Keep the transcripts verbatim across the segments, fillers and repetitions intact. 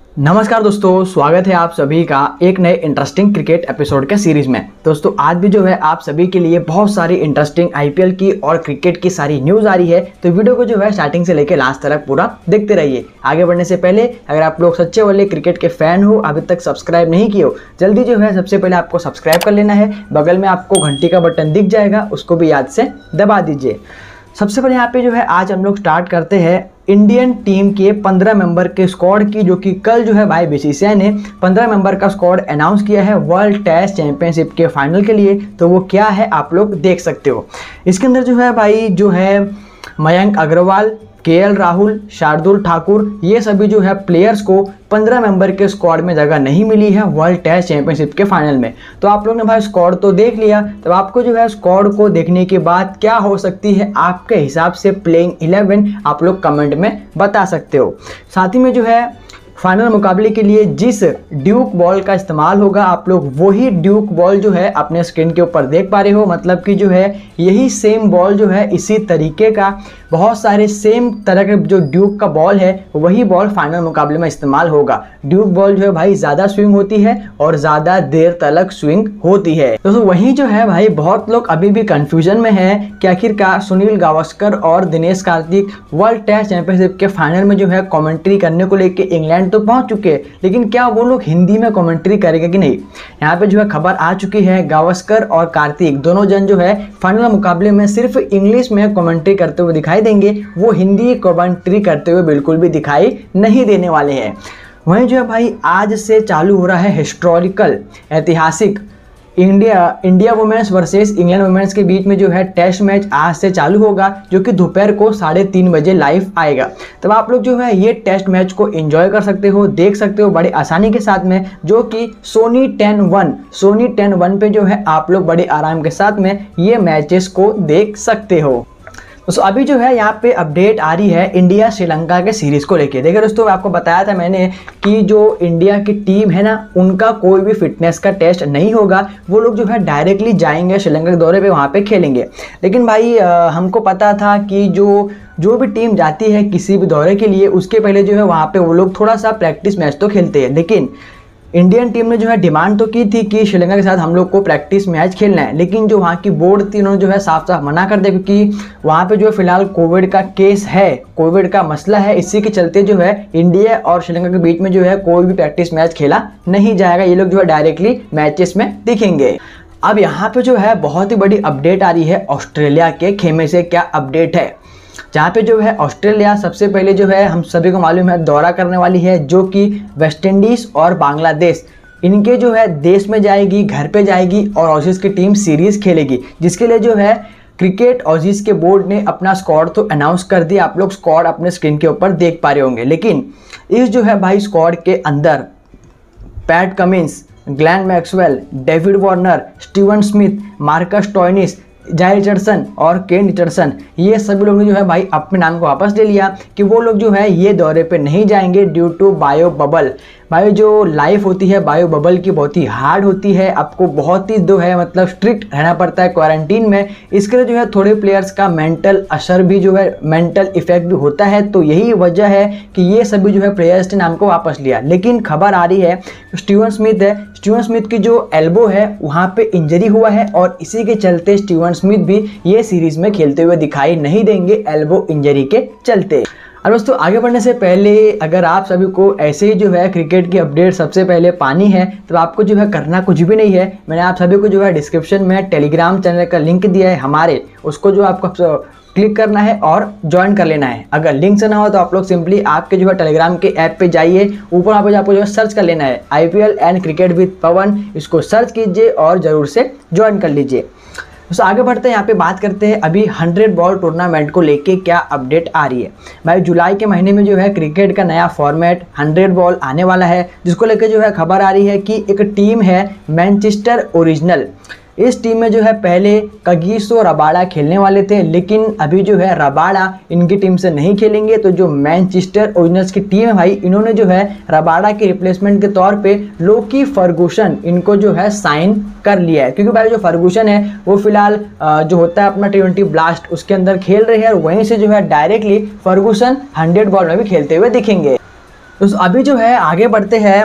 नमस्कार दोस्तों, स्वागत है आप सभी का एक नए इंटरेस्टिंग क्रिकेट एपिसोड के सीरीज में। दोस्तों आज भी जो है आप सभी के लिए बहुत सारी इंटरेस्टिंग आईपीएल की और क्रिकेट की सारी न्यूज़ आ रही है, तो वीडियो को जो है स्टार्टिंग से लेकर लास्ट तक पूरा देखते रहिए। आगे बढ़ने से पहले अगर आप लोग सच्चे वाले क्रिकेट के फैन हो, अभी तक सब्सक्राइब नहीं किए हो, जल्दी जो है सबसे पहले आपको सब्सक्राइब कर लेना है। बगल में आपको घंटी का बटन दिख जाएगा, उसको भी याद से दबा दीजिए। सबसे पहले यहाँ पे जो है आज हम लोग स्टार्ट करते हैं इंडियन टीम के पंद्रह मेंबर के स्क्वाड की, जो कि कल जो है भाई बीसीसीआई ने पंद्रह मेंबर का स्क्वाड अनाउंस किया है वर्ल्ड टेस्ट चैंपियनशिप के फाइनल के लिए। तो वो क्या है आप लोग देख सकते हो। इसके अंदर जो है भाई जो है मयंक अग्रवाल, केएल राहुल, शार्दुल ठाकुर, ये सभी जो है प्लेयर्स को पंद्रह मेंबर के स्क्वाड में जगह नहीं मिली है वर्ल्ड टेस्ट चैंपियनशिप के फाइनल में। तो आप लोग ने भाई स्क्वाड तो देख लिया, तो आपको जो है स्क्वाड को देखने के बाद क्या हो सकती है आपके हिसाब से प्लेइंग इलेवन आप लोग कमेंट में बता सकते हो। साथ ही में जो है फाइनल मुकाबले के लिए जिस ड्यूक बॉल का इस्तेमाल होगा आप लोग वही ड्यूक बॉल जो है अपने स्क्रीन के ऊपर देख पा रहे हो। मतलब कि जो है यही सेम बॉल जो है इसी तरीके का बहुत सारे सेम तरह के जो ड्यूक का बॉल है वही बॉल फाइनल मुकाबले में इस्तेमाल होगा। ड्यूक बॉल जो है भाई ज़्यादा स्विंग होती है और ज़्यादा देर तक स्विंग होती है। दोस्तों वहीं जो है भाई बहुत लोग अभी भी कंफ्यूजन में है कि आखिरकार सुनील गावस्कर और Dinesh Karthik world test championship के फाइनल में जो है कॉमेंट्री करने को लेकर इंग्लैंड तो पहुंच चुके हैं, लेकिन क्या वो लोग हिंदी में कमेंट्री करेंगे कि नहीं। यहाँ पे जो है खबर आ चुकी है गावस्कर और कार्तिक दोनों जन जो है फाइनल मुकाबले में सिर्फ इंग्लिश में कमेंट्री करते हुए दिखाई देंगे, वो हिंदी कमेंट्री करते हुए बिल्कुल भी दिखाई नहीं देने वाले हैं। वहीं जो है भाई आज से चालू हो रहा है हिस्टोरिकल ऐतिहासिक India India women's versus England women's के बीच में जो है टेस्ट मैच आज से चालू होगा, जो कि दोपहर को साढ़े तीन बजे लाइव आएगा। तब आप लोग जो है ये टेस्ट मैच को एंजॉय कर सकते हो, देख सकते हो बड़े आसानी के साथ में, जो कि Sony Ten one Sony Ten one पे जो है आप लोग बड़े आराम के साथ में ये मैचेस को देख सकते हो। दोस्तों अभी जो है यहाँ पे अपडेट आ रही है इंडिया श्रीलंका के सीरीज़ को लेके। देखिए दोस्तों आपको बताया था मैंने कि जो इंडिया की टीम है ना उनका कोई भी फिटनेस का टेस्ट नहीं होगा, वो लोग जो है डायरेक्टली जाएंगे श्रीलंका के दौरे पे, वहाँ पे खेलेंगे। लेकिन भाई आ, हमको पता था कि जो जो भी टीम जाती है किसी भी दौरे के लिए उसके पहले जो है वहाँ पर वो लोग थोड़ा सा प्रैक्टिस मैच तो खेलते हैं। लेकिन इंडियन टीम ने जो है डिमांड तो की थी कि श्रीलंका के साथ हम लोग को प्रैक्टिस मैच खेलना है, लेकिन जो वहाँ की बोर्ड थी उन्होंने जो है साफ साफ मना कर दिया, क्योंकि वहाँ पे जो फिलहाल कोविड का केस है, कोविड का मसला है, इसी के चलते जो है इंडिया और श्रीलंका के बीच में जो है कोई भी प्रैक्टिस मैच खेला नहीं जाएगा। ये लोग जो है डायरेक्टली मैचेस में दिखेंगे। अब यहाँ पे जो है बहुत ही बड़ी अपडेट आ रही है ऑस्ट्रेलिया के खेमे से। क्या अपडेट है, जहाँ पे जो है ऑस्ट्रेलिया सबसे पहले जो है हम सभी को मालूम है दौरा करने वाली है, जो कि वेस्ट इंडीज़ और बांग्लादेश इनके जो है देश में जाएगी, घर पे जाएगी और ऑसीज की टीम सीरीज़ खेलेगी, जिसके लिए जो है क्रिकेट ऑसीज के बोर्ड ने अपना स्क्वाड तो अनाउंस कर दिया। आप लोग स्क्वाड अपने स्क्रीन के ऊपर देख पा रहे होंगे, लेकिन इस जो है भाई स्क्वाड के अंदर Pat Cummins, Glenn Maxwell, David Warner, Steven Smith, Marcus Stoinis, Jhye Richardson और केन रिचर्डसन, ये सभी लोग ने जो है भाई अपने नाम को वापस ले लिया कि वो लोग जो है ये दौरे पे नहीं जाएंगे ड्यू टू बायो बबल। भाई जो लाइफ होती है बायो बबल की बहुत ही हार्ड होती है, आपको बहुत ही जो है मतलब स्ट्रिक्ट रहना पड़ता है क्वारंटीन में। इसके लिए जो है थोड़े प्लेयर्स का मेंटल असर भी जो है मेंटल इफेक्ट भी होता है, तो यही वजह है कि ये सभी जो है प्लेयर्स ने नाम को वापस लिया। लेकिन खबर आ रही है स्टीवन स्मिथ है, स्टीवन स्मिथ की जो एल्बो है वहाँ पे इंजरी हुआ है और इसी के चलते स्टीवन स्मिथ भी ये सीरीज में खेलते हुए दिखाई नहीं देंगे एल्बो इंजरी के चलते। और दोस्तों आगे बढ़ने से पहले अगर आप सभी को ऐसे ही जो है क्रिकेट की अपडेट सबसे पहले पानी है तो आपको जो है करना कुछ भी नहीं है। मैंने आप सभी को जो है डिस्क्रिप्शन में टेलीग्राम चैनल का लिंक दिया है हमारे, उसको जो आपको क्लिक करना है और ज्वाइन कर लेना है। अगर लिंक से ना हो तो आप लोग सिंपली आपके जो है टेलीग्राम के ऐप पे जाइए, ऊपर वहाँ पे आपको जो है सर्च कर लेना है IPL and cricket with Pawan, इसको सर्च कीजिए और ज़रूर से ज्वाइन कर लीजिए। तो आगे बढ़ते हैं, यहाँ पे बात करते हैं अभी हंड्रेड बॉल टूर्नामेंट को लेके क्या अपडेट आ रही है। भाई जुलाई के महीने में जो है क्रिकेट का नया फॉर्मेट हंड्रेड बॉल आने वाला है, जिसको लेके जो है खबर आ रही है कि एक टीम है मैनचेस्टर ओरिजिनल। इस टीम में जो है पहले कगिसो रबाडा खेलने वाले थे, लेकिन अभी जो है रबाडा इनकी टीम से नहीं खेलेंगे। तो जो मैनचेस्टर ओरिजिनल्स की टीम है भाई, इन्होंने जो है रबाडा के रिप्लेसमेंट के तौर पे लोकी फर्गूसन इनको जो है साइन कर लिया है, क्योंकि भाई जो फर्गूसन है वो फिलहाल जो होता है अपना टी ट्वेंटी ब्लास्ट उसके अंदर खेल रहे हैं और वहीं से जो है डायरेक्टली फर्गूसन हंड्रेड बॉल में भी खेलते हुए दिखेंगे। तो अभी जो है आगे बढ़ते हैं,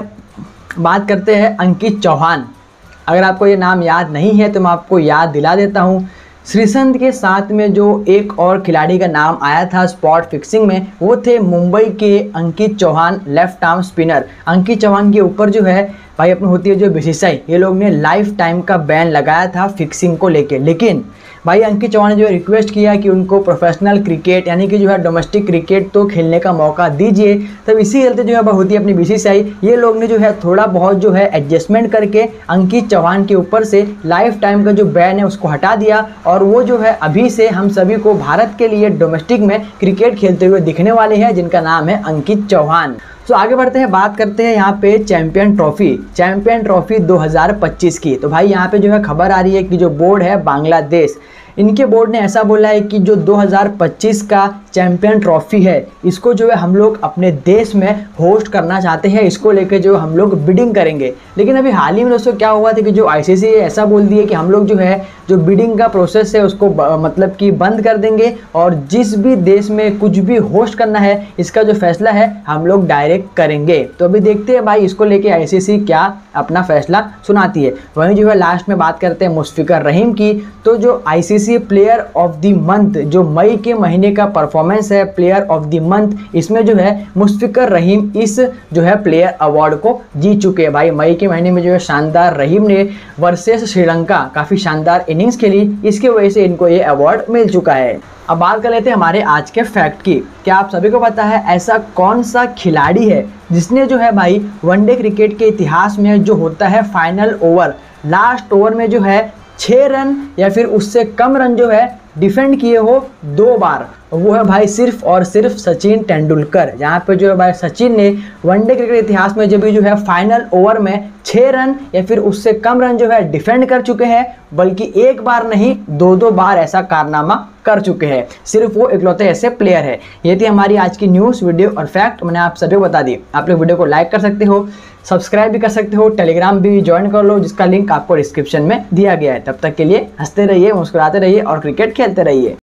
बात करते हैं अंकित चौहान। अगर आपको ये नाम याद नहीं है तो मैं आपको याद दिला देता हूँ। श्रीसंत के साथ में जो एक और खिलाड़ी का नाम आया था स्पॉट फिक्सिंग में, वो थे मुंबई के Ankit Chauhan, left arm spinner. Ankit Chauhan के ऊपर जो है भाई अपनी होती है जो बीसीसीआई, ये लोग ने लाइफ टाइम का बैन लगाया था फिक्सिंग को लेके। लेकिन भाई अंकित चौहान ने जो है रिक्वेस्ट किया कि उनको प्रोफेशनल क्रिकेट यानी कि जो है डोमेस्टिक क्रिकेट तो खेलने का मौका दीजिए। तब इसी चलते जो है होती है अपनी बीसीसीआई, ये लोग ने जो है थोड़ा बहुत जो है एडजस्टमेंट करके अंकित चौहान के ऊपर से लाइफ टाइम का जो बैन है उसको हटा दिया, और वो जो है अभी से हम सभी को भारत के लिए डोमेस्टिक में क्रिकेट खेलते हुए दिखने वाले हैं, जिनका नाम है अंकित चौहान। तो आगे बढ़ते हैं, बात करते हैं यहाँ पे चैंपियन ट्रॉफी चैंपियन ट्रॉफी दो हज़ार पच्चीस की। तो भाई यहाँ पे जो है खबर आ रही है कि जो बोर्ड है बांग्लादेश, इनके बोर्ड ने ऐसा बोला है कि जो दो हज़ार पच्चीस का चैंपियन ट्रॉफी है इसको जो है हम लोग अपने देश में होस्ट करना चाहते हैं। इसको लेकर जो हम लोग बिडिंग करेंगे। लेकिन अभी हाल ही में दोस्तों क्या हुआ था कि जो आईसीसी ऐसा बोल दिए कि हम लोग जो है जो बिडिंग का प्रोसेस है उसको मतलब कि बंद कर देंगे, और जिस भी देश में कुछ भी होस्ट करना है इसका जो फैसला है हम लोग डायरेक्ट करेंगे। तो अभी देखते हैं भाई इसको लेके आईसीसी क्या अपना फैसला सुनाती है। वहीं जो है लास्ट में बात करते हैं मुश्फिकुर रहीम की। तो जो ICC player of the month जो मई के महीने का परफॉर्मेंस है प्लेयर ऑफ द मंथ, इसमें जो है मुश्फिकुर रहीम इस जो है प्लेयर अवार्ड को जीत चुके हैं। भाई मई के महीने में जो है शानदार रहीम ने वर्सेस श्रीलंका काफ़ी शानदार इनिंग्स खेली, इसकी वजह से इनको ये अवार्ड मिल चुका है। अब बात कर लेते हैं हमारे आज के फैक्ट की। क्या आप सभी को पता है ऐसा कौन सा खिलाड़ी है जिसने जो है भाई वनडे क्रिकेट के इतिहास में जो होता है फाइनल ओवर, लास्ट ओवर में जो है छः रन या फिर उससे कम रन जो है डिफेंड किए हो दो बार? वो है भाई सिर्फ और सिर्फ सचिन तेंदुलकर। यहाँ पे जो है भाई सचिन ने वनडे क्रिकेट इतिहास में जब भी जो है फाइनल ओवर में छः रन या फिर उससे कम रन जो है डिफेंड कर चुके हैं, बल्कि एक बार नहीं दो दो बार ऐसा कारनामा कर चुके हैं। सिर्फ वो इकलौते ऐसे प्लेयर है। ये थी हमारी आज की न्यूज़, वीडियो और फैक्ट, मैंने आप सभी को बता दी। आप लोग वीडियो को लाइक कर सकते हो, सब्सक्राइब भी कर सकते हो, टेलीग्राम भी ज्वाइन कर लो जिसका लिंक आपको डिस्क्रिप्शन में दिया गया है। तब तक के लिए हंसते रहिए, मुस्कुराते रहिए और क्रिकेट खेलते रहिए।